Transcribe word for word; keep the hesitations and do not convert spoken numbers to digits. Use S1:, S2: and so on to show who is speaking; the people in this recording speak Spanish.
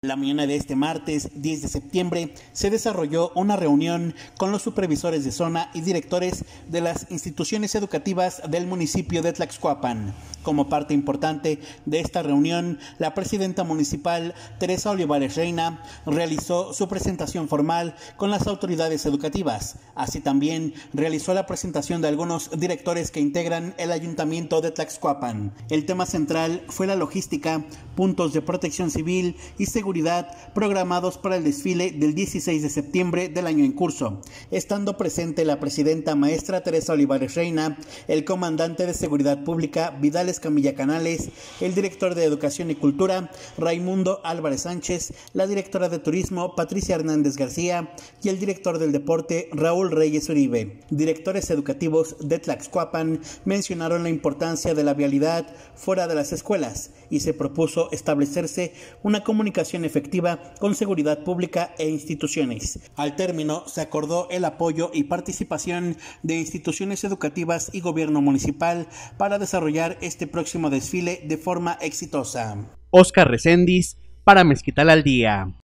S1: La mañana de este martes diez de septiembre se desarrolló una reunión con los supervisores de zona y directores de las instituciones educativas del municipio de Tlaxcuapan. Como parte importante de esta reunión, la presidenta municipal, Teresa Olivares Reina, realizó su presentación formal con las autoridades educativas. Así también realizó la presentación de algunos directores que integran el ayuntamiento de Tlaxcuapan. El tema central fue la logística, puntos de protección civil y seguridad programados para el desfile del dieciséis de septiembre del año en curso, estando presente la presidenta maestra Teresa Olivares Reina, el comandante de Seguridad Pública Vidal Escamilla Canales, el director de Educación y Cultura Raimundo Álvarez Sánchez, la directora de Turismo Patricia Hernández García y el director del Deporte Raúl Reyes Uribe. Directores educativos de Tlaxcuapan mencionaron la importancia de la vialidad fuera de las escuelas y se propuso establecerse una comunicación efectiva con seguridad pública e instituciones. Al término, se acordó el apoyo y participación de instituciones educativas y gobierno municipal para desarrollar este próximo desfile de forma exitosa.
S2: Oscar Reséndiz para Mezquital al Día.